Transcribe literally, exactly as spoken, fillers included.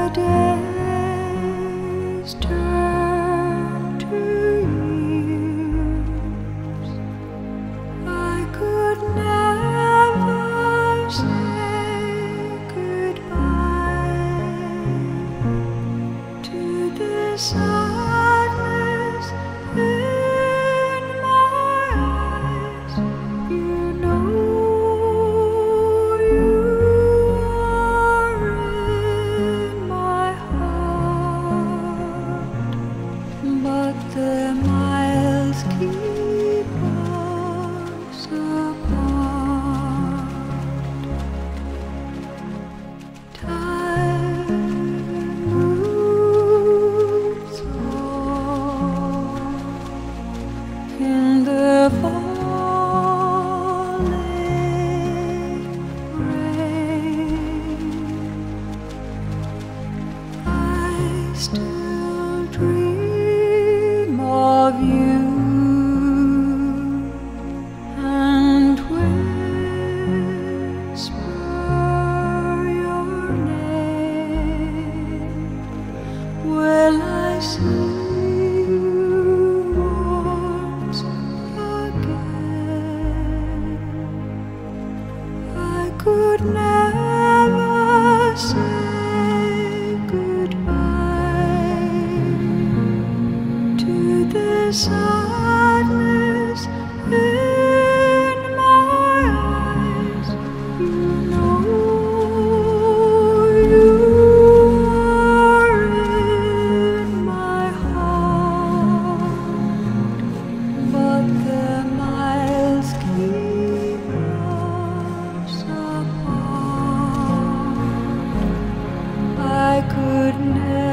days turn to years, I could never say goodbye to this sadness in my eyes. You know you are in my heart, but the miles keep us apart. Time moves on in the falling rain. I still dream of you and whisper your name. Will I see you once again? I could never say goodbye to this sadness in my eyes. You know you are in my heart, but the miles keep us apart. I could never